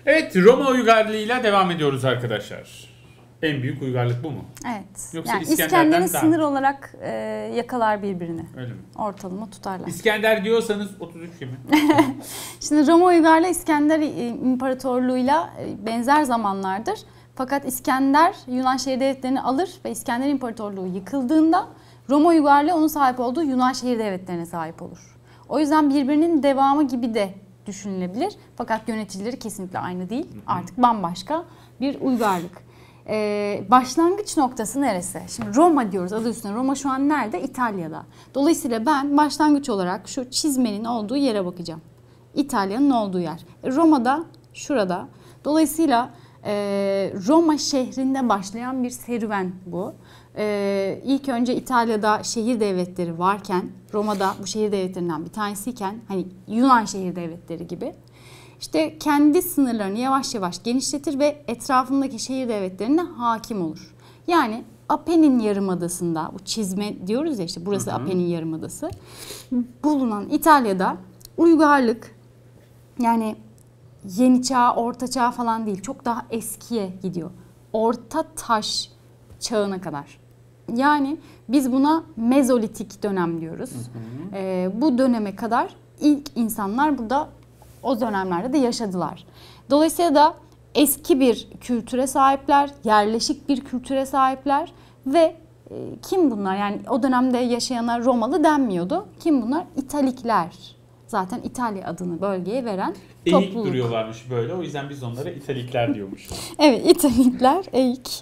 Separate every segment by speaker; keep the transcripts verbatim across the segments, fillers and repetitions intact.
Speaker 1: Evet, Roma uygarlığıyla devam ediyoruz arkadaşlar. En büyük uygarlık bu mu?
Speaker 2: Evet.
Speaker 1: Yoksa
Speaker 2: yani
Speaker 1: İskender'den
Speaker 2: İskender'in sınır olarak e, yakalar birbirini.
Speaker 1: Öyle mi?
Speaker 2: Ortalama tutarlar.
Speaker 1: İskender diyorsanız otuz üç gibi.
Speaker 2: Şimdi Roma uygarlığı İskender İmparatorluğu'yla benzer zamanlardır. Fakat İskender Yunan şehir devletlerini alır ve İskender İmparatorluğu yıkıldığında Roma uygarlığı onun sahip olduğu Yunan şehir devletlerine sahip olur. O yüzden birbirinin devamı gibi de düşünülebilir. Fakat yöneticileri kesinlikle aynı değil. Artık bambaşka bir uygarlık. Ee, başlangıç noktası neresi? Şimdi Roma diyoruz adı üstüne. Roma şu an nerede? İtalya'da. Dolayısıyla ben başlangıç olarak şu çizmenin olduğu yere bakacağım. İtalya'nın olduğu yer. E, Roma'da şurada. Dolayısıyla e, Roma şehrinde başlayan bir serüven bu. E, ilk önce İtalya'da şehir devletleri varken, Roma'da bu şehir devletlerinden bir tanesiyken, hani Yunan şehir devletleri gibi. İşte kendi sınırlarını yavaş yavaş genişletir ve etrafındaki şehir devletlerine hakim olur. Yani Apennin Yarımadası'nda, bu çizme diyoruz ya işte burası hı hı. Apennin Yarımadası bulunan İtalya'da uygarlık yani yeni çağ, orta çağ falan değil çok daha eskiye gidiyor. Orta taş çağına kadar. Yani biz buna mezolitik dönem diyoruz. Hı hı. Ee, bu döneme kadar ilk insanlar burada o dönemlerde de yaşadılar. Dolayısıyla da eski bir kültüre sahipler, yerleşik bir kültüre sahipler ve e, kim bunlar? Yani o dönemde yaşayanlar Romalı denmiyordu. Kim bunlar? İtalikler. Zaten İtalya adını bölgeye veren
Speaker 1: eğik
Speaker 2: topluluk.
Speaker 1: Eğik duruyorlarmış böyle. O yüzden biz onlara İtalikler diyormuşuz.
Speaker 2: Evet, İtalikler eğik.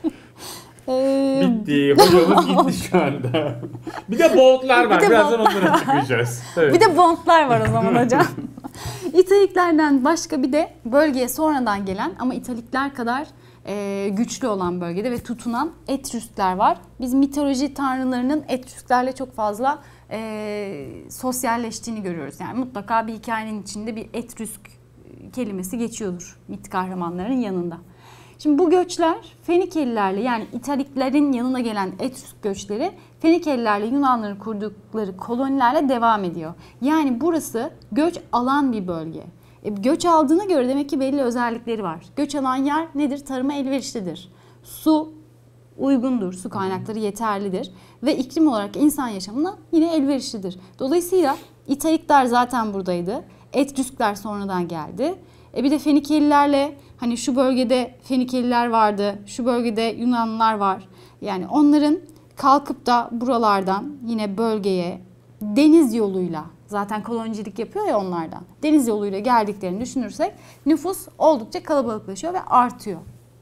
Speaker 1: Ee, Bitti. Hocamız gitti şu anda. Bir de Bontlar var. Bir Birazdan onlara çıkacağız. Evet.
Speaker 2: Bir de Bontlar var o zaman hocam. İtaliklerden başka bir de bölgeye sonradan gelen ama İtalikler kadar e, güçlü olan bölgede ve tutunan Etrüskler var. Biz mitoloji tanrılarının Etrüsklerle çok fazla e, sosyalleştiğini görüyoruz. Yani mutlaka bir hikayenin içinde bir Etrüsk kelimesi geçiyordur mit kahramanlarının yanında. Şimdi bu göçler Fenikelilerle yani İtaliklerin yanına gelen Etrüsk göçleri Fenikelilerle Yunanlıların kurdukları kolonilerle devam ediyor. Yani burası göç alan bir bölge. E, göç aldığına göre demek ki belli özellikleri var. Göç alan yer nedir? Tarıma elverişlidir. Su uygundur, su kaynakları yeterlidir ve iklim olarak insan yaşamına yine elverişlidir. Dolayısıyla İtalikler zaten buradaydı. Etrüskler sonradan geldi. E bir de Fenikelilerle hani şu bölgede Fenikeliler vardı, şu bölgede Yunanlılar var. Yani onların kalkıp da buralardan yine bölgeye deniz yoluyla zaten kolonicilik yapıyor ya onlardan. Deniz yoluyla geldiklerini düşünürsek nüfus oldukça kalabalıklaşıyor ve artıyor.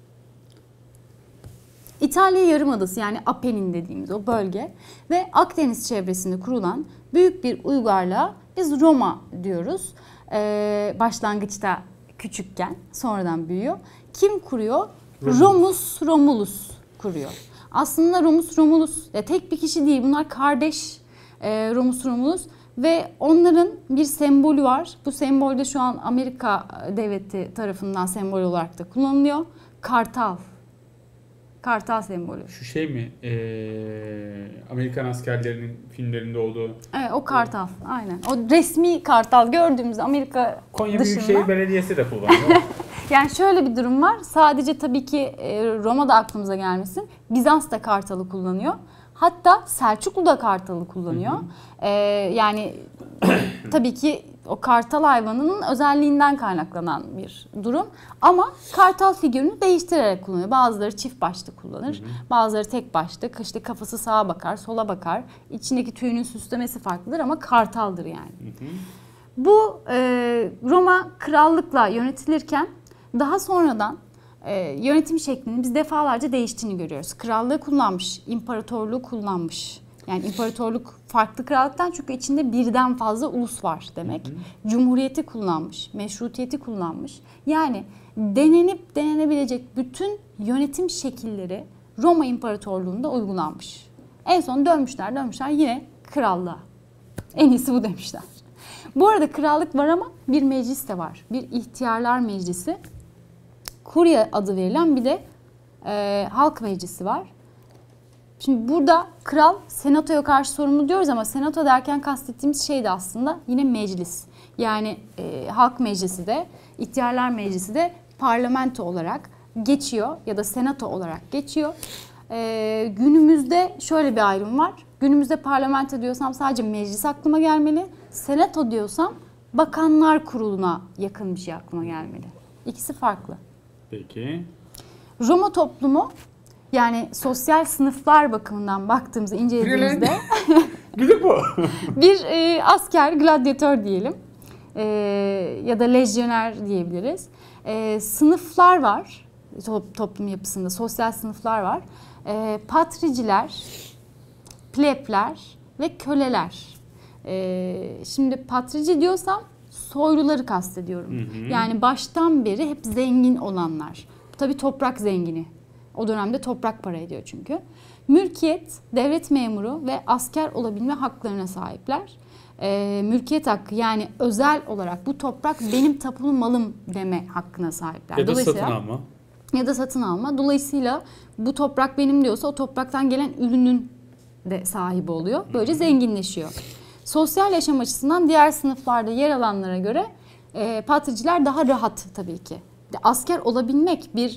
Speaker 2: İtalya Yarımadası yani Apennin dediğimiz o bölge ve Akdeniz çevresinde kurulan büyük bir uygarlığa biz Roma diyoruz. Ee, başlangıçta küçükken sonradan büyüyor. Kim kuruyor? Romulus. Romus Romulus kuruyor. Aslında Romus Romulus ya tek bir kişi değil bunlar kardeş e, Romus Romulus ve onların bir sembolü var. Bu sembol de şu an Amerika devleti tarafından sembol olarak da kullanılıyor. Kartal. Kartal sembolü.
Speaker 1: Şu şey mi? Ee, Amerikan askerlerinin filmlerinde olduğu.
Speaker 2: Evet o kartal. Aynen. O resmi kartal gördüğümüz Amerika
Speaker 1: Konya
Speaker 2: dışında.
Speaker 1: Büyükşehir Belediyesi de kullanıyor.
Speaker 2: Yani şöyle bir durum var. Sadece tabii ki Roma'da aklımıza gelmesin. Bizans da kartalı kullanıyor. Hatta Selçuklu da kartalı kullanıyor. Hı hı. Ee, yani tabii ki o kartal hayvanının özelliğinden kaynaklanan bir durum. Ama kartal figürünü değiştirerek kullanıyor. Bazıları çift başlı kullanır. Hı hı. Bazıları tek başlı. İşte kafası sağa bakar, sola bakar. İçindeki tüyünün süslemesi farklıdır ama kartaldır yani. Hı hı. Bu e, Roma krallıkla yönetilirken daha sonradan e, yönetim şeklinin biz defalarca değiştiğini görüyoruz. Krallığı kullanmış, imparatorluğu kullanmış. Yani imparatorluk farklı krallıktan çünkü içinde birden fazla ulus var demek. Hı hı. Cumhuriyeti kullanmış, meşrutiyeti kullanmış. Yani denenip denenebilecek bütün yönetim şekilleri Roma İmparatorluğu'nda uygulanmış. En son dönmüşler dönmüşler yine krallığa. En iyisi bu demişler. Bu arada krallık var ama bir meclis de var. Bir ihtiyarlar meclisi. Kurya adı verilen bir de e, halk meclisi var. Şimdi burada kral senatoya karşı sorumlu diyoruz ama senato derken kastettiğimiz şey de aslında yine meclis. Yani e, halk meclisi de, ihtiyarlar meclisi de parlamento olarak geçiyor ya da senato olarak geçiyor. Ee, günümüzde şöyle bir ayrım var. Günümüzde parlamento diyorsam sadece meclis aklıma gelmeli. Senato diyorsam bakanlar kuruluna yakın bir şey aklıma gelmeli. İkisi farklı.
Speaker 1: Peki.
Speaker 2: Roma toplumu, yani sosyal sınıflar bakımından baktığımızda, incelediğimizde
Speaker 1: Gülü bu.
Speaker 2: bir e, asker, gladyatör diyelim e, ya da lejyoner diyebiliriz. E, sınıflar var, to- toplum yapısında sosyal sınıflar var. E, patriciler, plebler ve köleler. E, şimdi patrici diyorsam soyluları kastediyorum. Hı hı. Yani baştan beri hep zengin olanlar. Tabii toprak zengini. O dönemde toprak para ediyor çünkü. Mülkiyet, devlet memuru ve asker olabilme haklarına sahipler. E, mülkiyet hakkı, yani özel olarak bu toprak benim tapulu malım deme hakkına sahipler.
Speaker 1: Ya da satın alma.
Speaker 2: Ya da satın alma. Dolayısıyla bu toprak benim diyorsa o topraktan gelen ürünün de sahibi oluyor. Böylece zenginleşiyor. Sosyal yaşam açısından diğer sınıflarda yer alanlara göre e, patriciler daha rahat tabii ki. Asker olabilmek bir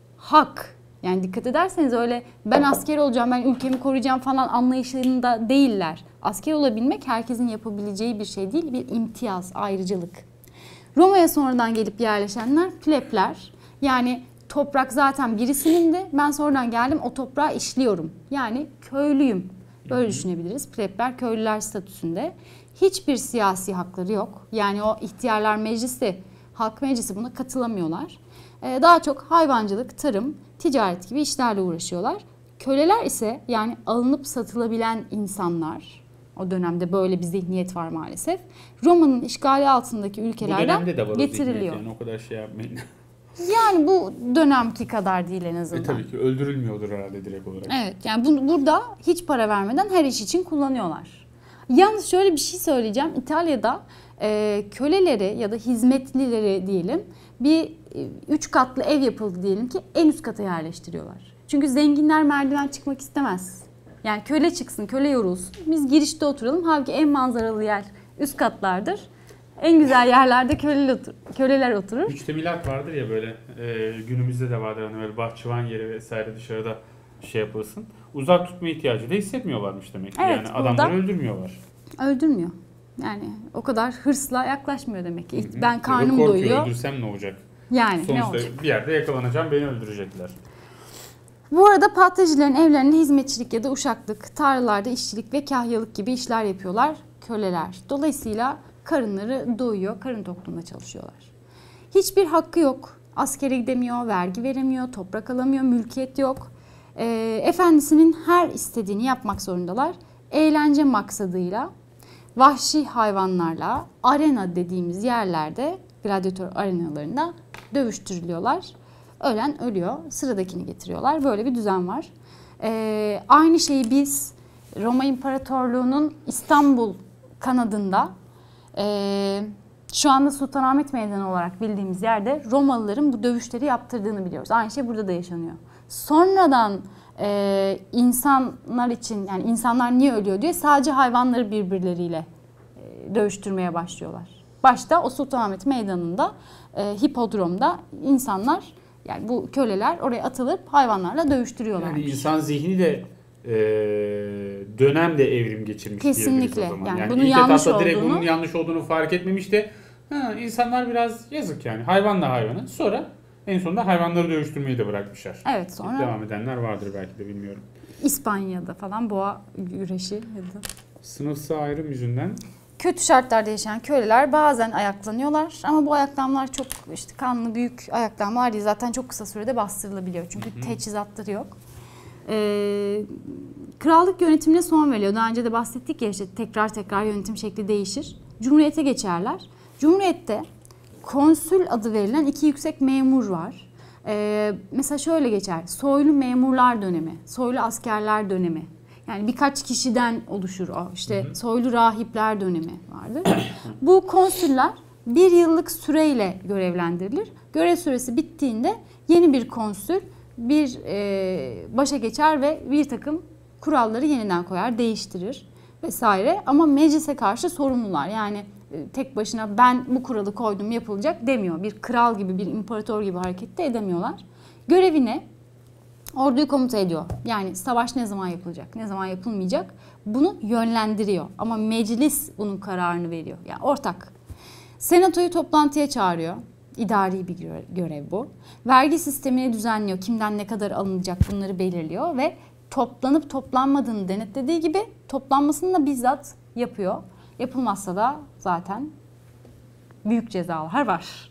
Speaker 2: hak. Yani dikkat ederseniz öyle ben asker olacağım, ben ülkemi koruyacağım falan anlayışında değiller. Asker olabilmek herkesin yapabileceği bir şey değil, bir imtiyaz, ayrıcalık. Roma'ya sonradan gelip yerleşenler plebler. Yani toprak zaten birisinin de, ben sonradan geldim o toprağı işliyorum. Yani köylüyüm. Böyle düşünebiliriz. Plebler köylüler statüsünde. Hiçbir siyasi hakları yok. Yani o ihtiyarlar meclisi, halk meclisi buna katılamıyorlar. Ee, daha çok hayvancılık, tarım, ticaret gibi işlerle uğraşıyorlar. Köleler ise, yani alınıp satılabilen insanlar. O dönemde böyle bir zihniyet var maalesef. Roma'nın işgali altındaki ülkelerden getiriliyor.
Speaker 1: Yani o kadar şey yapmayın.
Speaker 2: Yani bu dönemki kadar değil en azından.
Speaker 1: E tabii ki öldürülmüyordur herhalde direkt olarak.
Speaker 2: Evet, yani bu, burada hiç para vermeden her iş için kullanıyorlar. Yalnız şöyle bir şey söyleyeceğim. İtalya'da e, köleleri ya da hizmetlileri diyelim bir e, üç katlı ev yapıldı diyelim ki en üst kata yerleştiriyorlar. Çünkü zenginler merdiven çıkmak istemez. Yani köle çıksın, köle yorulsun. Biz girişte oturalım. Halbuki en manzaralı yer üst katlardır. En güzel yerlerde köleler, otur köleler oturur.
Speaker 1: Müştemilat vardır ya böyle, e, günümüzde de vardır hani böyle bahçıvan yeri vesaire, dışarıda şey yapılsın. Uzak tutma ihtiyacı da hissetmiyorlarmış demek ki.
Speaker 2: Evet,
Speaker 1: yani adamları öldürmüyorlar.
Speaker 2: Öldürmüyor. Yani o kadar hırsla yaklaşmıyor demek ki.
Speaker 1: Hı hı.
Speaker 2: Ben karnım
Speaker 1: korkuyor,
Speaker 2: doyuyor.
Speaker 1: öldürsem ne olacak?
Speaker 2: Yani
Speaker 1: sonuçta
Speaker 2: ne olacak?
Speaker 1: bir yerde yakalanacağım, beni öldürecekler.
Speaker 2: Bu arada patricilerin evlerinde hizmetçilik ya da uşaklık, tarlalarda işçilik ve kahyalık gibi işler yapıyorlar köleler. Dolayısıyla karınları doyuyor, karın tokluğunda çalışıyorlar. Hiçbir hakkı yok. Askere gidemiyor, vergi veremiyor, toprak alamıyor, mülkiyet yok. E, efendisinin her istediğini yapmak zorundalar. Eğlence maksadıyla, vahşi hayvanlarla, arena dediğimiz yerlerde, gladyatör arenalarında dövüştürülüyorlar. Ölen ölüyor, sıradakini getiriyorlar. Böyle bir düzen var. E, aynı şeyi biz Roma İmparatorluğu'nun İstanbul kanadında, Ee, şu anda Sultanahmet Meydanı olarak bildiğimiz yerde Romalıların bu dövüşleri yaptırdığını biliyoruz. Aynı şey burada da yaşanıyor. Sonradan e, insanlar için, yani insanlar niye ölüyor diye sadece hayvanları birbirleriyle e, dövüştürmeye başlıyorlar. Başta o Sultanahmet Meydanı'nda, e, hipodromda insanlar, yani bu köleler oraya atılıp hayvanlarla dövüştürüyorlar.
Speaker 1: Yani insan zihni de e, dönemde evrim geçirmiş
Speaker 2: kesinlikle
Speaker 1: diyebiliriz o zaman.
Speaker 2: yani,
Speaker 1: yani
Speaker 2: bunun
Speaker 1: ilk
Speaker 2: yanlış
Speaker 1: etapta direkt
Speaker 2: olduğunu,
Speaker 1: bunun yanlış olduğunu fark etmemiş de ha, insanlar biraz yazık yani, hayvanla hayvanı, sonra en sonunda hayvanları dövüştürmeyi de bırakmışlar.
Speaker 2: evet, sonra
Speaker 1: devam edenler vardır belki de, bilmiyorum.
Speaker 2: İspanya'da falan boğa güreşi ya da
Speaker 1: Sınıfsal ayrım yüzünden
Speaker 2: kötü şartlarda yaşayan köleler bazen ayaklanıyorlar ama bu ayaklanmalar çok işte kanlı büyük ayaklanmalar değil, zaten çok kısa sürede bastırılabiliyor çünkü hı hı. teçhizatları yok. Ee, krallık yönetimine son veriliyor. Daha önce de bahsettik ya, işte tekrar tekrar yönetim şekli değişir. Cumhuriyete geçerler. Cumhuriyette konsül adı verilen iki yüksek memur var. Ee, mesela şöyle geçer: soylu memurlar dönemi, soylu askerler dönemi. Yani birkaç kişiden oluşur o. İşte hı hı. soylu rahipler dönemi vardır. Bu konsüller bir yıllık süreyle görevlendirilir. Görev süresi bittiğinde yeni bir konsül bir e, başa geçer ve bir takım kuralları yeniden koyar, değiştirir. vesaire ama meclise karşı sorumlular. Yani e, tek başına ben bu kuralı koydum yapılacak demiyor. Bir kral gibi, bir imparator gibi hareket de edemiyorlar. Görevi ne? Orduyu komuta ediyor. Yani savaş ne zaman yapılacak, ne zaman yapılmayacak bunu yönlendiriyor. Ama meclis bunun kararını veriyor. Yani ortak. Senatoyu toplantıya çağırıyor. İdari bir görev bu. Vergi sistemini düzenliyor. Kimden ne kadar alınacak bunları belirliyor ve toplanıp toplanmadığını denetlediği gibi toplanmasını da bizzat yapıyor. Yapılmazsa da zaten büyük cezalar var.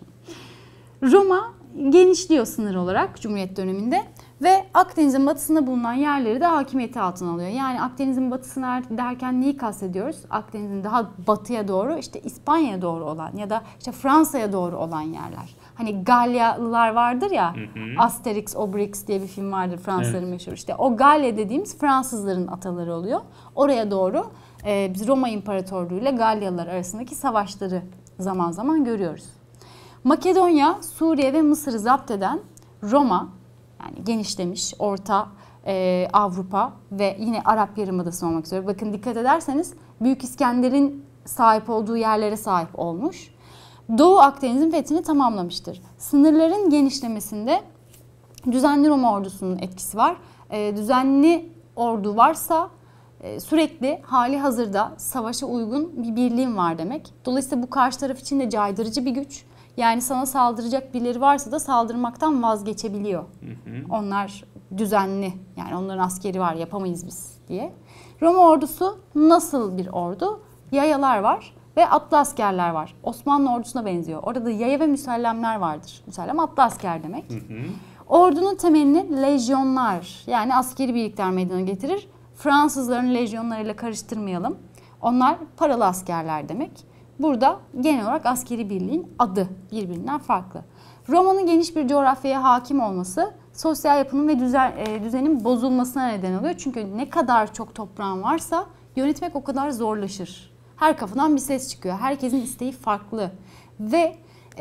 Speaker 2: Roma genişliyor sınır olarak Cumhuriyet döneminde ve Akdeniz'in batısında bulunan yerleri de hakimiyeti altına alıyor. Yani Akdeniz'in batısına derken neyi kastediyoruz? Akdeniz'in daha batıya doğru, işte İspanya'ya doğru olan ya da işte Fransa'ya doğru olan yerler. Hani Galyalılar vardır ya, hı hı. Asterix, Obelix diye bir film vardır Fransızların, evet. meşhur. İşte o Galya dediğimiz Fransızların ataları oluyor. Oraya doğru e, biz Roma İmparatorluğu ile Galyalılar arasındaki savaşları zaman zaman görüyoruz. Makedonya, Suriye ve Mısır'ı zapt eden Roma, yani genişlemiş Orta e, Avrupa ve yine Arap Yarımadası olmak üzere. Bakın dikkat ederseniz Büyük İskender'in sahip olduğu yerlere sahip olmuş. Doğu Akdeniz'in fethini tamamlamıştır. Sınırların genişlemesinde düzenli Roma ordusunun etkisi var. E, düzenli ordu varsa e, sürekli hali hazırda savaşa uygun bir birliğin var demek. Dolayısıyla bu karşı taraf için de caydırıcı bir güç. Yani sana saldıracak birileri varsa da saldırmaktan vazgeçebiliyor. Hı hı. Onlar düzenli, yani onların askeri var, yapamayız biz diye. Roma ordusu nasıl bir ordu? Yayalar var ve atlı askerler var. Osmanlı ordusuna benziyor. Orada yaya ve müsellemler vardır. Müsellem atlı asker demek. Hı hı. Ordunun temelini lejyonlar, yani askeri birlikler meydana getirir. Fransızların lejyonlarıyla karıştırmayalım. Onlar paralı askerler demek. Burada genel olarak askeri birliğin adı birbirinden farklı. Roma'nın geniş bir coğrafyaya hakim olması sosyal yapının ve düzen, e, düzenin bozulmasına neden oluyor. Çünkü ne kadar çok toprağın varsa yönetmek o kadar zorlaşır. Her kafadan bir ses çıkıyor. Herkesin isteği farklı. Ve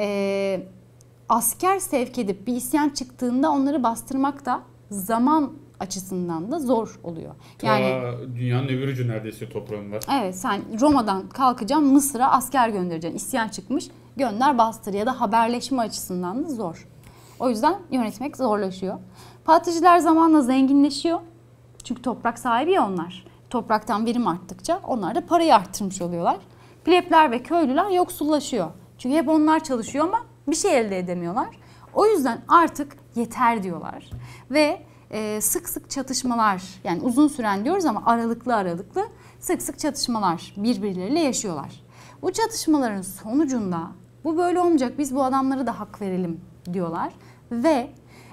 Speaker 2: e, asker sevk edip bir isyan çıktığında onları bastırmak da zaman açısından da zor oluyor.
Speaker 1: Yani ta dünyanın öbür ucu neredeyse toprağın var.
Speaker 2: Evet, sen Roma'dan kalkacaksın, Mısır'a asker göndereceksin. İsyan çıkmış, gönder bastır ya da haberleşme açısından da zor. O yüzden yönetmek zorlaşıyor. Patriciler zamanla zenginleşiyor. Çünkü toprak sahibi ya onlar. Topraktan verim arttıkça onlar da parayı arttırmış oluyorlar. Plebler ve köylüler yoksullaşıyor. Çünkü hep onlar çalışıyor ama bir şey elde edemiyorlar. O yüzden artık yeter diyorlar. Ve Ee, sık sık çatışmalar, yani uzun süren diyoruz ama aralıklı aralıklı sık sık çatışmalar birbirleriyle yaşıyorlar. Bu çatışmaların sonucunda bu böyle olmayacak, biz bu adamlara da hak verelim diyorlar. Ve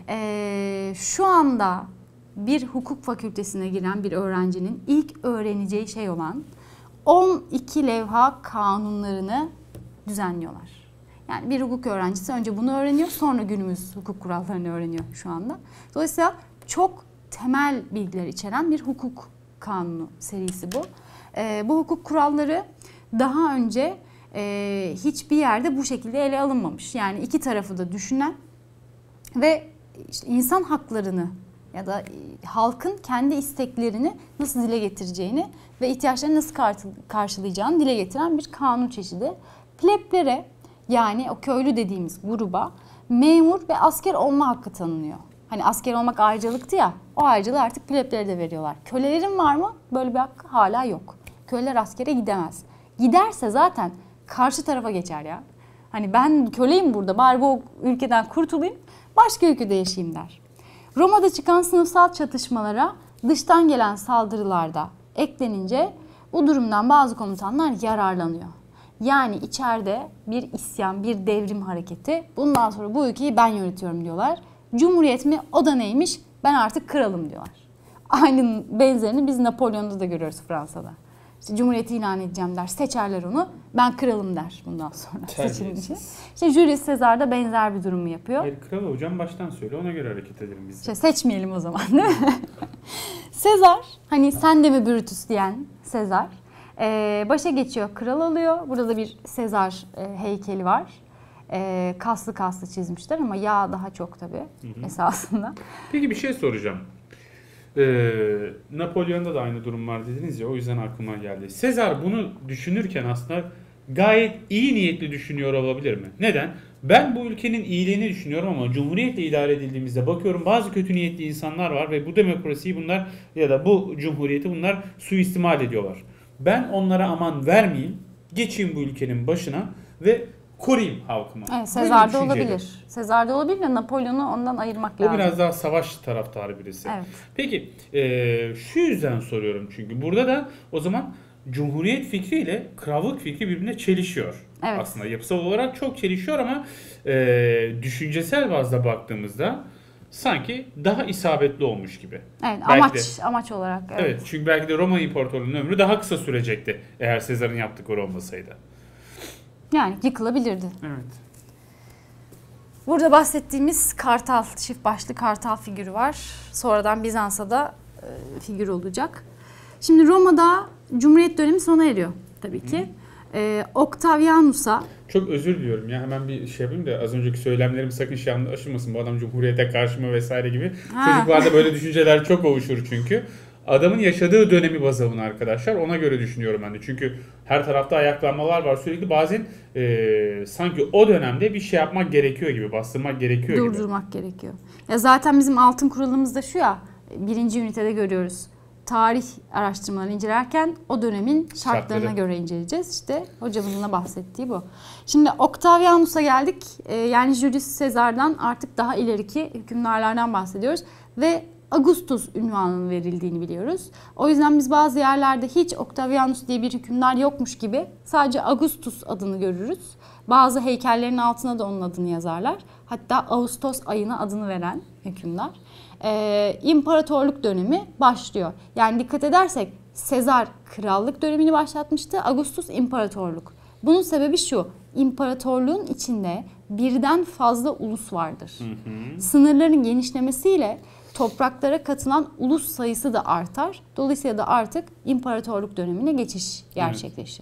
Speaker 2: e, şu anda bir hukuk fakültesine giren bir öğrencinin ilk öğreneceği şey olan on iki levha kanunlarını düzenliyorlar. Yani bir hukuk öğrencisi önce bunu öğreniyor, sonra günümüz hukuk kurallarını öğreniyor şu anda. Dolayısıyla çok temel bilgiler içeren bir hukuk kanunu serisi bu. Ee, bu hukuk kuralları daha önce e, hiçbir yerde bu şekilde ele alınmamış. Yani iki tarafı da düşünen ve işte insan haklarını ya da e, halkın kendi isteklerini nasıl dile getireceğini ve ihtiyaçlarını nasıl karşılayacağını dile getiren bir kanun çeşidi. Pleblere, yani o köylü dediğimiz gruba memur ve asker olma hakkı tanınıyor. Hani asker olmak ayrıcalıktı ya, o ayrıcalığı artık pleblere de veriyorlar. Kölelerin var mı? Böyle bir hakkı hala yok. Köleler askere gidemez. Giderse zaten karşı tarafa geçer ya. Hani ben köleyim burada, bari bu ülkeden kurtulayım, başka ülkede yaşayayım der. Roma'da çıkan sınıfsal çatışmalara dıştan gelen saldırılarda eklenince bu durumdan bazı komutanlar yararlanıyor. Yani içeride bir isyan, bir devrim hareketi, bundan sonra bu ülkeyi ben yönetiyorum diyorlar. Cumhuriyet mi? O da neymiş? Ben artık kralım diyorlar. Aynı benzerini biz Napolyon'da da görüyoruz Fransa'da. İşte Cumhuriyeti ilan edeceğim der. Seçerler onu. Ben kralım der bundan sonra seçilince. İşte Julius Caesar da benzer bir durumu yapıyor.
Speaker 1: Hayır, kral olacağım baştan söyle, ona göre hareket edelim biz de.
Speaker 2: İşte seçmeyelim o zaman değil mi? Caesar, hani sen de mi Brutus diyen Caesar, ee, başa geçiyor, kral alıyor. Burada da bir Caesar e, heykeli var. E, kaslı kaslı çizmişler ama yağ daha çok tabii, hı hı, esasında.
Speaker 1: Peki bir şey soracağım. Ee, Napolyon'da da aynı durum var dediniz ya, o yüzden aklıma geldi. Sezar bunu düşünürken aslında gayet iyi niyetli düşünüyor olabilir mi? Neden? Ben bu ülkenin iyiliğini düşünüyorum ama cumhuriyetle idare edildiğimizde bakıyorum bazı kötü niyetli insanlar var ve bu demokrasiyi bunlar ya da bu cumhuriyeti bunlar suistimal ediyorlar. Ben onlara aman vermeyeyim, geçeyim bu ülkenin başına ve koruyayım halkımı.
Speaker 2: Evet, Sezar'da olabilir. Sezar'da olabilir de Napolyon'u ondan ayırmak
Speaker 1: o
Speaker 2: lazım.
Speaker 1: O biraz daha savaş taraftarı birisi.
Speaker 2: Evet.
Speaker 1: Peki e, şu yüzden soruyorum çünkü burada da o zaman cumhuriyet fikriyle krallık fikri birbirine çelişiyor.
Speaker 2: Evet.
Speaker 1: Aslında yapısal olarak çok çelişiyor ama e, düşüncesel bazda baktığımızda sanki daha isabetli olmuş gibi.
Speaker 2: Evet,
Speaker 1: belki
Speaker 2: amaç
Speaker 1: de,
Speaker 2: amaç olarak. Evet.
Speaker 1: evet, çünkü belki de Roma İmparatorluğu'nun ömrü daha kısa sürecekti eğer Sezar'ın yaptıkları olmasaydı.
Speaker 2: Yani yıkılabilirdi.
Speaker 1: Evet.
Speaker 2: Burada bahsettiğimiz kartal, çift başlı kartal figürü var. Sonradan Bizans'a da e, figür olacak. Şimdi Roma'da Cumhuriyet dönemi sona eriyor tabii ki. E, Octavianus'a...
Speaker 1: Çok özür diliyorum ya, hemen bir şey yapayım da az önceki söylemlerim sakın şey anlaşılmasın. Bu adam Cumhuriyete karşı mı vesaire gibi. Ha. Çocuklarda böyle düşünceler çok oluşur çünkü. Adamın yaşadığı dönemi baz alın arkadaşlar. Ona göre düşünüyorum ben de. Çünkü her tarafta ayaklanmalar var. Sürekli bazen e, sanki o dönemde bir şey yapmak gerekiyor gibi. Bastırmak gerekiyor
Speaker 2: Durdurmak gibi. Durdurmak gerekiyor. Ya zaten bizim altın kuralımız da şu ya. Birinci ünitede görüyoruz. Tarih araştırmalarını incelerken o dönemin şartlarına Şartları. göre inceleyeceğiz. İşte hocamızın da bahsettiği bu. Şimdi Octavianus'a geldik. E, yani Julius Caesar'dan artık daha ileriki hükümdarlardan bahsediyoruz. Ve Augustus ünvanının verildiğini biliyoruz. O yüzden biz bazı yerlerde hiç Octavianus diye bir hükümdar yokmuş gibi sadece Augustus adını görürüz. Bazı heykellerin altına da onun adını yazarlar. Hatta Ağustos ayına adını veren hükümdar. Ee, İmparatorluk dönemi başlıyor. Yani dikkat edersek Sezar krallık dönemini başlatmıştı. Augustus imparatorluk. Bunun sebebi şu. İmparatorluğun içinde birden fazla ulus vardır. Hı hı. Sınırların genişlemesiyle topraklara katılan ulus sayısı da artar. Dolayısıyla da artık imparatorluk dönemine geçiş gerçekleşir.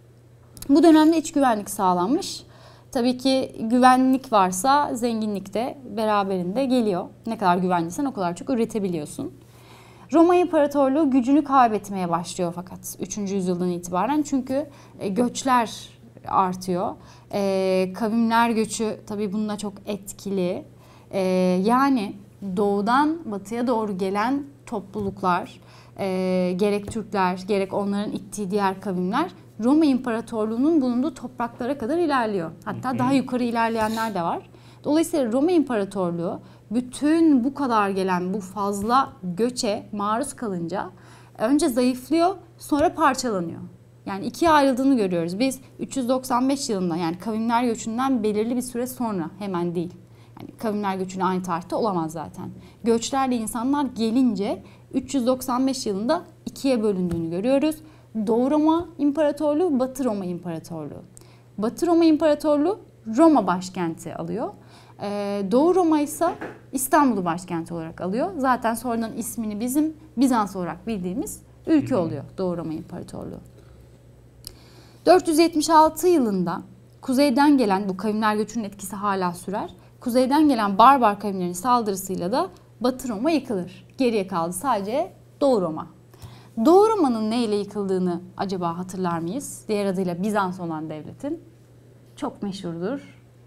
Speaker 2: Evet. Bu dönemde iç güvenlik sağlanmış. Tabii ki güvenlik varsa zenginlik de beraberinde geliyor. Ne kadar güvenliysen o kadar çok üretebiliyorsun. Roma İmparatorluğu gücünü kaybetmeye başlıyor fakat üçüncü yüzyıldan itibaren. Çünkü göçler artıyor. Ee, kavimler göçü tabii bununla çok etkili. Ee, yani doğudan batıya doğru gelen topluluklar, e, gerek Türkler, gerek onların ittiği diğer kavimler Roma İmparatorluğu'nun bulunduğu topraklara kadar ilerliyor. Hatta hı hı. daha yukarı ilerleyenler de var. Dolayısıyla Roma İmparatorluğu bütün bu kadar gelen bu fazla göçe maruz kalınca önce zayıflıyor, sonra parçalanıyor. Yani ikiye ayrıldığını görüyoruz. Biz üç yüz doksan beş yılında, yani kavimler göçünden belirli bir süre sonra, hemen değil. Yani kavimler göçüne aynı tarihte olamaz zaten. Göçlerle insanlar gelince üç yüz doksan beş yılında ikiye bölündüğünü görüyoruz. Doğu Roma İmparatorluğu, Batı Roma İmparatorluğu. Batı Roma İmparatorluğu Roma başkenti alıyor. Ee, Doğu Roma ise İstanbul'u başkenti olarak alıyor. Zaten sonradan ismini bizim Bizans olarak bildiğimiz ülke oluyor Doğu Roma İmparatorluğu. dört yüz yetmiş altı yılında kuzeyden gelen, bu kavimler göçünün etkisi hala sürer. Kuzeyden gelen barbar kavimlerin saldırısıyla da Batı Roma yıkılır. Geriye kaldı sadece Doğu Roma. Doğu Roma'nın neyle yıkıldığını acaba hatırlar mıyız? Diğer adıyla Bizans olan devletin. Çok meşhurdur.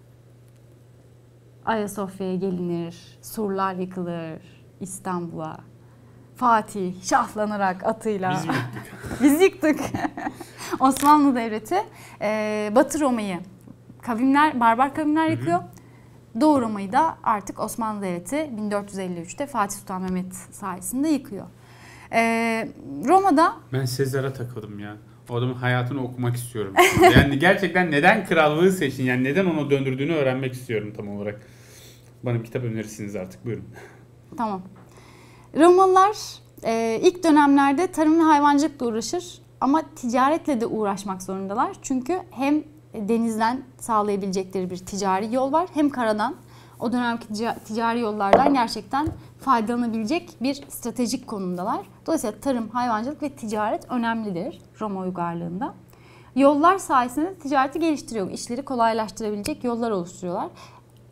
Speaker 2: Ayasofya'ya gelinir, surlar yıkılır, İstanbul'a. Fatih şahlanarak atıyla.
Speaker 1: Biz mi yıktık?
Speaker 2: Biz yıktık. Osmanlı Devleti Batı Roma'yı kavimler, barbar kavimler yıkıyor. Hı hı. Doğu Roma'yı da artık Osmanlı Devleti bin dört yüz elli üçte Fatih Sultan Mehmet sayesinde yıkıyor. Ee, Roma'da...
Speaker 1: Ben Sezar'a takıldım ya. O adamın hayatını okumak istiyorum. Yani gerçekten neden krallığı seçtin? Yani neden onu döndürdüğünü öğrenmek istiyorum tam olarak. Bana bir kitap önerirsiniz artık. Buyurun.
Speaker 2: Tamam. Romalılar e, ilk dönemlerde tarım ve hayvancılıkla uğraşır. Ama ticaretle de uğraşmak zorundalar. Çünkü hem denizden sağlayabilecekleri bir ticari yol var, hem karadan. O dönemki ticari yollardan gerçekten faydalanabilecek bir stratejik konumdalar. Dolayısıyla tarım, hayvancılık ve ticaret önemlidir Roma uygarlığında. Yollar sayesinde ticareti geliştiriyor. İşleri kolaylaştırabilecek yollar oluşturuyorlar.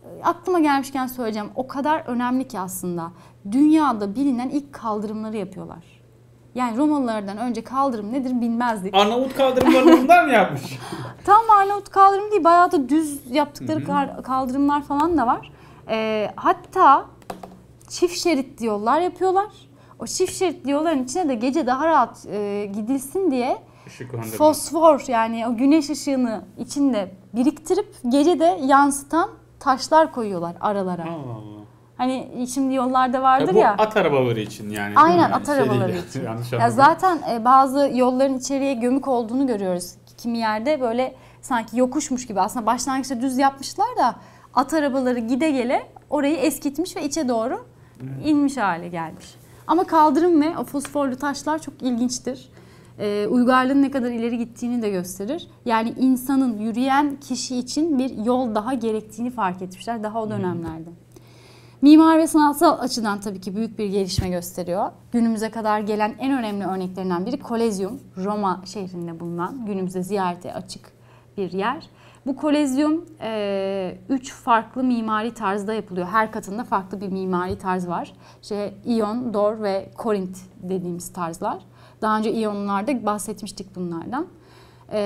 Speaker 2: aklıma gelmişken söyleyeceğim. O kadar önemli ki aslında. Dünyada bilinen ilk kaldırımları yapıyorlar. Yani Romalılardan önce kaldırım nedir bilmezdik.
Speaker 1: Arnavut kaldırımlarını bunlar mı yapmış?
Speaker 2: Tam Arnavut kaldırım değil, bayağı da düz yaptıkları kar- kaldırımlar falan da var. Ee, hatta çift şeritli yollar yapıyorlar. O çift şeritli yolların içine de gece daha rahat e, gidilsin diye fosfor, yani o güneş ışığını içinde biriktirip gece de yansıtan taşlar koyuyorlar aralara.
Speaker 1: Allah Allah.
Speaker 2: Hani şimdi yollarda vardır
Speaker 1: Ya bu
Speaker 2: ya.
Speaker 1: at arabaları için yani.
Speaker 2: Aynen,
Speaker 1: yani
Speaker 2: at
Speaker 1: şey
Speaker 2: arabaları
Speaker 1: değil,
Speaker 2: için.
Speaker 1: yanlış
Speaker 2: Ya
Speaker 1: anlamayın.
Speaker 2: zaten e, bazı yolların içeriye gömük olduğunu görüyoruz. Kimi yerde böyle sanki yokuşmuş gibi, aslında başlangıçta düz yapmışlar da at arabaları gide gele orayı eskitmiş ve içe doğru inmiş hale gelmiş. Ama kaldırım ve o fosforlu taşlar çok ilginçtir. Ee, uygarlığın ne kadar ileri gittiğini de gösterir. Yani insanın, yürüyen kişi için bir yol daha gerektiğini fark etmişler daha o dönemlerde. Mimar ve sanatsal açıdan tabii ki büyük bir gelişme gösteriyor. Günümüze kadar gelen en önemli örneklerinden biri Kolezyum, Roma şehrinde bulunan, günümüzde ziyarete açık bir yer. Bu Kolezyum e, üç farklı mimari tarzda yapılıyor. Her katında farklı bir mimari tarz var. İşte İyon, Dor ve Korint dediğimiz tarzlar. Daha önce İyonlarda bahsetmiştik bunlardan. E,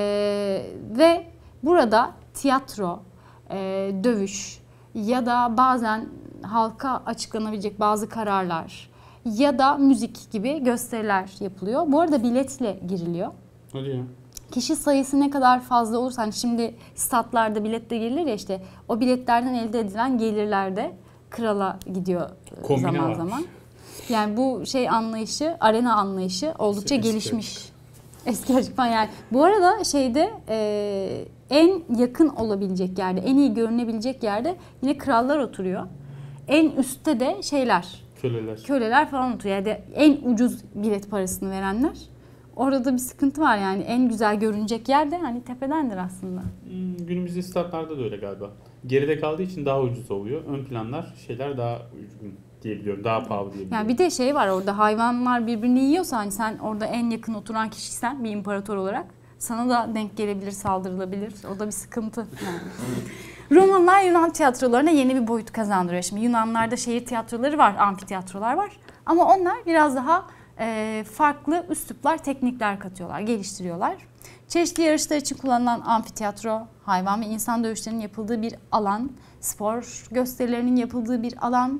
Speaker 2: ve burada tiyatro, e, dövüş ya da bazen halka açıklanabilecek bazı kararlar ya da müzik gibi gösteriler yapılıyor. Bu arada biletle giriliyor.
Speaker 1: Hadi ya.
Speaker 2: Kişi sayısı ne kadar fazla olursa, hani şimdi statlarda biletle girilir ya, işte o biletlerden elde edilen gelirler de krala gidiyor
Speaker 1: Kombine
Speaker 2: zaman
Speaker 1: varmış.
Speaker 2: zaman. Yani bu şey anlayışı, arena anlayışı oldukça
Speaker 1: Eski.
Speaker 2: gelişmiş. Eski açıktan yani. Bu arada şeyde e, en yakın olabilecek yerde, en iyi görünebilecek yerde yine krallar oturuyor. En üstte de şeyler,
Speaker 1: Köleler.
Speaker 2: köleler falan oturuyor. Yani en ucuz bilet parasını verenler. Orada bir sıkıntı var yani. En güzel görünecek yer de hani tepedendir aslında.
Speaker 1: Hmm, günümüzde statlarda da öyle galiba. Geride kaldığı için daha ucuz oluyor. Ön planlar şeyler daha uygun diyebiliyorum. Daha pahalı diyebiliyorum.
Speaker 2: Yani bir de şey var, orada hayvanlar birbirini yiyorsa, hani sen orada en yakın oturan kişiysen bir imparator olarak sana da denk gelebilir, saldırılabilir. O da bir sıkıntı yani. Romalılar Yunan tiyatrolarına yeni bir boyut kazandırıyor. Şimdi Yunanlarda şehir tiyatroları var, amfitiyatrolar var. Ama onlar biraz daha e, farklı üsluplar, teknikler katıyorlar, geliştiriyorlar. Çeşitli yarışlar için kullanılan amfiteyatro, hayvan ve insan dövüşlerinin yapıldığı bir alan, spor gösterilerinin yapıldığı bir alan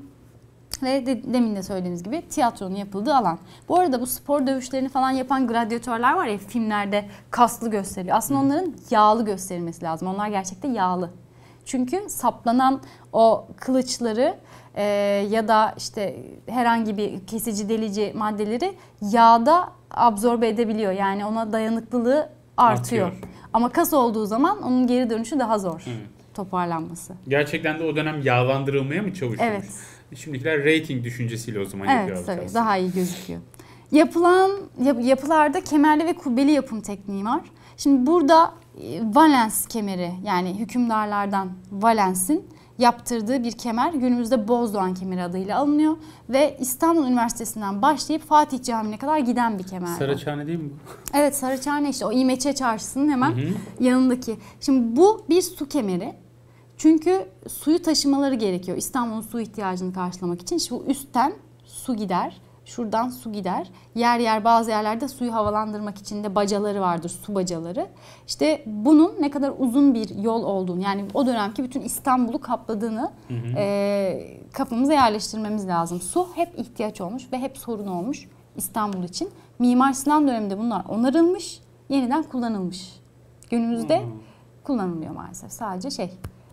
Speaker 2: ve de, demin de söylediğimiz gibi tiyatronun yapıldığı alan. Bu arada bu spor dövüşlerini falan yapan gladyatörler var ya, filmlerde kaslı gösteriliyor. Aslında onların yağlı gösterilmesi lazım. Onlar gerçekten yağlı. Çünkü saplanan o kılıçları e, ya da işte herhangi bir kesici, delici maddeleri yağda absorbe edebiliyor. Yani ona dayanıklılığı artıyor.
Speaker 1: Artıyor.
Speaker 2: Ama kas olduğu zaman onun geri dönüşü daha zor.
Speaker 1: Evet.
Speaker 2: Toparlanması.
Speaker 1: Gerçekten de o dönem yağlandırılmaya mı çalışıyormuş?
Speaker 2: Evet.
Speaker 1: Şimdikiler rating düşüncesiyle o zaman
Speaker 2: Evet,
Speaker 1: yapıyor.
Speaker 2: tabii
Speaker 1: aslında.
Speaker 2: daha iyi gözüküyor. Yapılan yap, yapılarda kemerli ve kubbeli yapım tekniği var. Şimdi burada e, Valens kemeri, yani hükümdarlardan Valens'in yaptırdığı bir kemer günümüzde Bozdoğan kemeri adıyla alınıyor ve İstanbul Üniversitesi'nden başlayıp Fatih Camii'ne kadar giden bir kemer.
Speaker 1: Saraçhane değil mi bu?
Speaker 2: Evet, Saraçhane, işte o İmeçe Çarşısı'nın hemen
Speaker 1: Hı hı.
Speaker 2: yanındaki. Şimdi bu bir su kemeri. Çünkü suyu taşımaları gerekiyor İstanbul'un su ihtiyacını karşılamak için. Şu üstten su gider, şuradan su gider. Yer yer bazı yerlerde suyu havalandırmak için de bacaları vardır, su bacaları. İşte bunun ne kadar uzun bir yol olduğunu, yani o dönemki bütün İstanbul'u kapladığını
Speaker 1: Hı hı.
Speaker 2: e, kafamıza yerleştirmemiz lazım. Su hep ihtiyaç olmuş ve hep sorun olmuş İstanbul için. Mimar Sinan döneminde bunlar onarılmış, yeniden kullanılmış. Günümüzde
Speaker 1: Hı.
Speaker 2: kullanılmıyor maalesef. Sadece şey,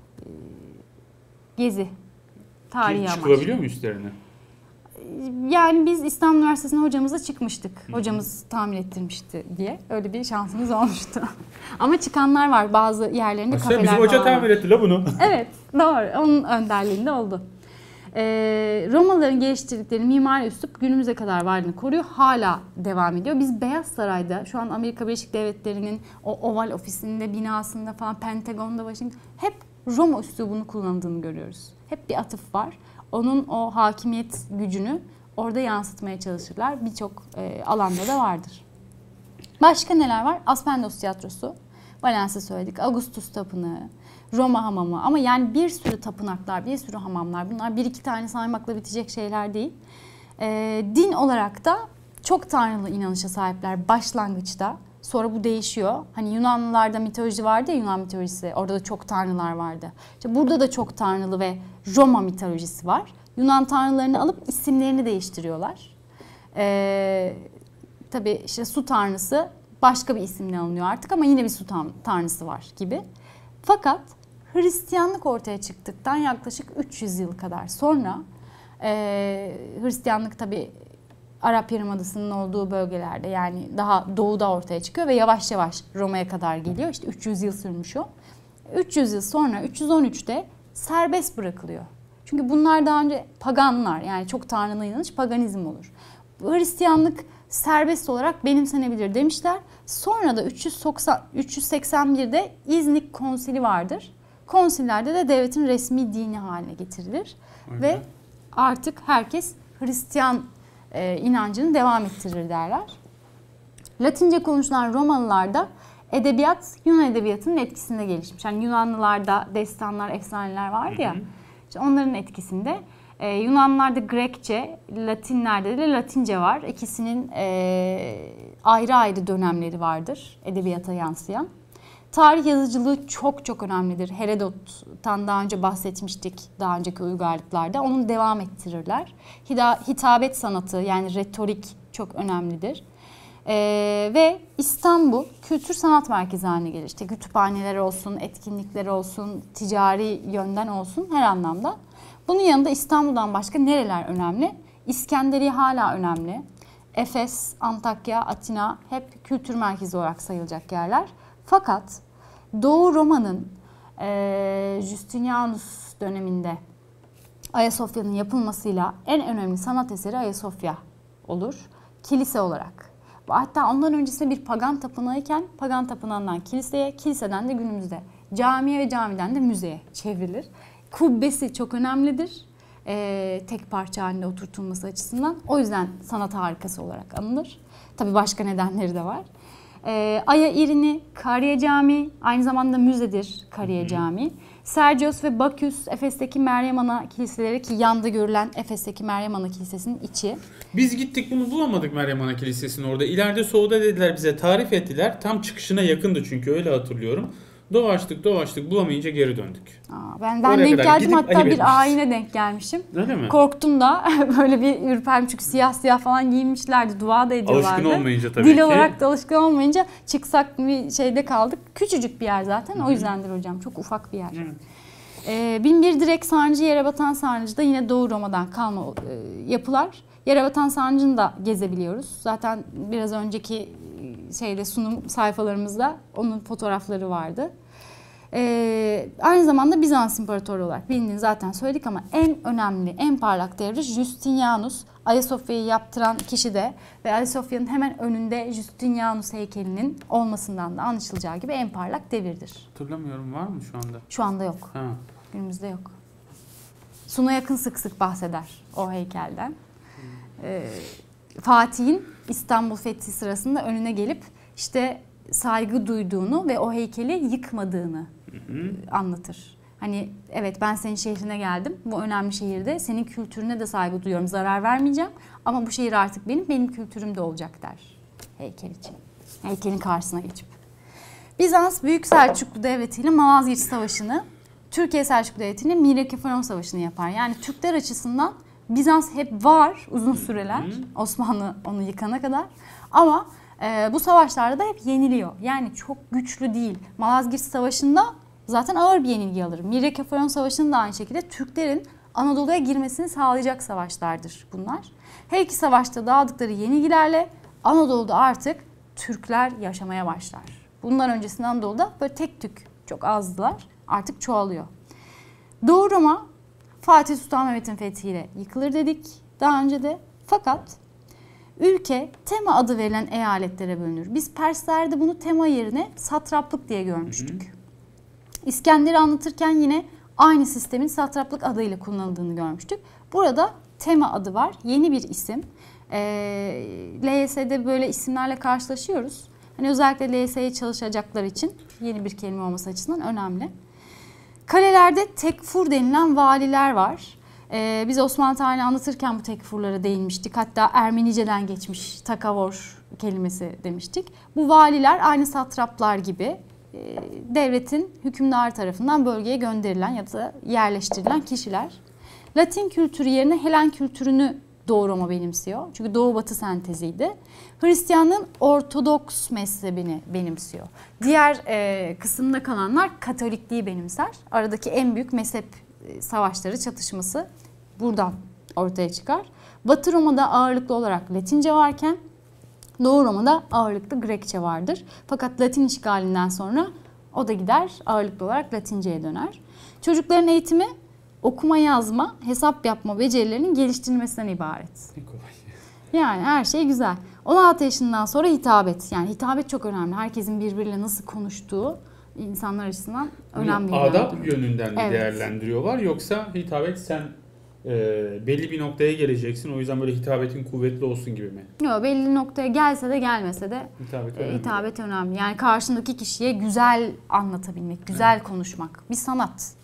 Speaker 2: gezi, tarihi amaçlı.
Speaker 1: Çıkılabiliyor mu üstlerine?
Speaker 2: Yani biz İstanbul Üniversitesi'ne hocamızla çıkmıştık. Hocamız tamir ettirmişti diye. Öyle bir şansımız olmuştu. Ama çıkanlar var bazı yerlerinde,
Speaker 1: Aslında
Speaker 2: kafeler
Speaker 1: bizim hoca
Speaker 2: falan var.
Speaker 1: tamir etti la bunu.
Speaker 2: Evet, doğru. Onun önderliğinde oldu. Ee, Romalıların geliştirdikleri mimari üslup günümüze kadar varlığını koruyor. Hala devam ediyor. Biz Beyaz Saray'da, şu an Amerika Birleşik Devletleri'nin o Oval Ofisi'nde, binasında falan, Pentagon'da, Washington, hep Roma üslubunu kullanıldığını görüyoruz. Hep bir atıf var. Onun o hakimiyet gücünü orada yansıtmaya çalışırlar. Birçok e, alanda da vardır. Başka neler var? Aspendos Tiyatrosu. Valens'i söyledik. Augustus Tapınağı. Roma hamamı. Ama yani bir sürü tapınaklar, bir sürü hamamlar. Bunlar bir iki tane saymakla bitecek şeyler değil. Ee, din olarak da çok tanrılı inanışa sahipler başlangıçta. Sonra bu değişiyor. Hani Yunanlılarda mitoloji vardı ya, Yunan mitolojisi. Orada da çok tanrılar vardı. İşte burada da çok tanrılı ve Roma mitolojisi var. Yunan tanrılarını alıp isimlerini değiştiriyorlar. Ee, tabii işte su tanrısı başka bir isimle alınıyor artık ama yine bir su tanrısı var gibi. Fakat Hristiyanlık ortaya çıktıktan yaklaşık üç yüz yıl kadar sonra e, Hristiyanlık tabii Arap Yarımadası'nın olduğu bölgelerde, yani daha doğuda ortaya çıkıyor ve yavaş yavaş Roma'ya kadar geliyor. İşte üç yüz yıl sürmüş o. üç yüz yıl sonra üç yüz on üçte serbest bırakılıyor. Çünkü bunlar daha önce paganlar, yani çok tanrılı inanış paganizm olur. Hristiyanlık serbest olarak benimsenebilir demişler. Sonra da üç yüz seksen birde İznik Konsili vardır. Konsillerde de devletin resmi dini haline getirilir. Aynen. Ve artık herkes Hristiyan e, inancını devam ettirir derler. Latince konuşulan Romalılarda edebiyat Yunan edebiyatının etkisinde gelişmiş. Yani Yunanlılarda destanlar, efsaneler vardı ya. İşte onların etkisinde. Ee, Yunanlılarda Grekçe, Latinlerde de Latince var. İkisinin e, ayrı ayrı dönemleri vardır edebiyata yansıyan. Tarih yazıcılığı çok çok önemlidir. Herodot'tan daha önce bahsetmiştik daha önceki uygarlıklarda. Onu devam ettirirler. Hitabet sanatı, yani retorik çok önemlidir. Ee, ve İstanbul kültür sanat merkezi haline gelir. İşte kütüphaneler olsun, etkinlikler olsun, ticari yönden olsun, her anlamda. Bunun yanında İstanbul'dan başka nereler önemli? İskenderiye hala önemli. Efes, Antakya, Atina hep kültür merkezi olarak sayılacak yerler. Fakat Doğu Roma'nın e, Justinianus döneminde Ayasofya'nın yapılmasıyla en önemli sanat eseri Ayasofya olur. Kilise olarak. Hatta ondan öncesinde bir pagan tapınağıyken pagan tapınağından kiliseye, kiliseden de günümüzde camiye ve camiden de müzeye çevrilir. Kubbesi çok önemlidir. Ee, tek parça halinde oturtulması açısından. O yüzden sanat harikası olarak anılır. Tabii başka nedenleri de var. Ee, Aya İrini, Karya Camii aynı zamanda müzedir Karya Camii. Sergios ve Baküs, Efes'teki Meryem Ana kiliseleri, ki yanda görülen Efes'teki Meryem Ana Kilisesi'nin içi.
Speaker 1: Biz gittik, bunu bulamadık Meryem Ana Kilisesi'ni orada. İleride solda dediler, bize tarif ettiler. Tam çıkışına yakındı çünkü, öyle hatırlıyorum. Dolaştık dolaştık bulamayınca geri döndük.
Speaker 2: Aa, ben ben denk geldim, hatta bir ayine denk gelmişim.
Speaker 1: Öyle mi?
Speaker 2: Korktum da böyle bir ürperdim çünkü siyah siyah falan giyinmişlerdi, dua da ediyorlardı.
Speaker 1: Alışkın olmayınca tabii
Speaker 2: Dil
Speaker 1: ki.
Speaker 2: Dil olarak da alışkın olmayınca çıksak bir şeyde kaldık. Küçücük bir yer zaten. Hı-hı. O yüzdendir hocam, çok ufak bir yer. Ee, bin bir Direk Sarnıcı, Yerebatan Sarnıcı da yine Doğu Roma'dan kalma e, yapılar. Yerebatan Sarnıcı'nı da gezebiliyoruz. Zaten biraz önceki şeyde sunum sayfalarımızda onun fotoğrafları vardı. Ee, aynı zamanda Bizans İmparatoru olarak bildiğini zaten söyledik ama en önemli, en parlak devri Justinianus. Ayasofya'yı yaptıran kişi de ve Ayasofya'nın hemen önünde Justinianus heykelinin olmasından da anlaşılacağı gibi en parlak devirdir.
Speaker 1: Hatırlamıyorum, var mı şu anda?
Speaker 2: Şu anda yok. Ha. Günümüzde yok. Suna Yakın sık sık bahseder o heykelden. Ee, Fatih'in İstanbul fethi sırasında önüne gelip işte saygı duyduğunu ve o heykeli yıkmadığını hı hı. anlatır. Hani evet, ben senin şehrine geldim. Bu önemli şehirde senin kültürüne de saygı duyuyorum. Zarar vermeyeceğim ama bu şehir artık benim, benim kültürüm de olacak der heykel için. Heykelin karşısına geçip. Bizans Büyük Selçuklu Devleti ile Malazgirt Savaşı'nı, Türkiye Selçuklu Devleti ile Miryakefalon Savaşı'nı yapar. Yani Türkler açısından Bizans hep var uzun süreler. Hı hı. Osmanlı onu yıkana kadar. Ama Ee, bu savaşlarda da hep yeniliyor. Yani çok güçlü değil. Malazgirt Savaşı'nda zaten ağır bir yenilgi alır. Miryakefalon Savaşı'nda aynı şekilde Türklerin Anadolu'ya girmesini sağlayacak savaşlardır bunlar. Her iki savaşta dağıldıkları yenilgilerle Anadolu'da artık Türkler yaşamaya başlar. Bundan öncesinde Anadolu'da böyle tek tük çok azdılar. Artık çoğalıyor. Doğu Roma Fatih Sultan Mehmet'in fethiyle yıkılır dedik daha önce de. Fakat ülke Tema adı verilen eyaletlere bölünür. Biz Perslerde bunu Tema yerine satraplık diye görmüştük. Hı hı. İskender'i anlatırken yine aynı sistemin satraplık adıyla kullanıldığını görmüştük. Burada Tema adı var. Yeni bir isim. Ee, L Y S'de böyle isimlerle karşılaşıyoruz. Hani özellikle L Y S'ye çalışacaklar için yeni bir kelime olması açısından önemli. Kalelerde tekfur denilen valiler var. Ee, biz Osmanlı tarihini anlatırken bu tekfurlara değinmiştik. Hatta Ermenice'den geçmiş takavor kelimesi demiştik. Bu valiler aynı satraplar gibi e, devletin hükümdarı tarafından bölgeye gönderilen ya da yerleştirilen kişiler. Latin kültürü yerine Helen kültürünü Doğu Roma benimsiyor. Çünkü Doğu Batı senteziydi. Hristiyanlığın Ortodoks mezhebini benimsiyor. Diğer e, kısımda kalanlar Katolikliği benimser. Aradaki en büyük mezhep e, savaşları, çatışması buradan ortaya çıkar. Batı Roma'da ağırlıklı olarak Latince varken Doğu Roma'da ağırlıklı Grekçe vardır. Fakat Latin işgalinden sonra o da gider, ağırlıklı olarak Latince'ye döner. Çocukların eğitimi okuma yazma, hesap yapma becerilerinin geliştirilmesinden ibaret.
Speaker 1: Ne kolay.
Speaker 2: Yani her şey güzel. on altı yaşından sonra hitabet. Yani hitabet çok önemli. Herkesin birbiriyle nasıl konuştuğu insanlar açısından önemli.
Speaker 1: Bunu adab yönünden mi
Speaker 2: Evet.
Speaker 1: değerlendiriyorlar yoksa hitabet sen e, belli bir noktaya geleceksin o yüzden böyle hitabetin kuvvetli olsun gibi mi?
Speaker 2: Yok, belli noktaya gelse de gelmese de
Speaker 1: Hitabet
Speaker 2: e,
Speaker 1: önemli.
Speaker 2: hitabet önemli. Yani karşındaki kişiye güzel anlatabilmek, güzel konuşmak bir sanat.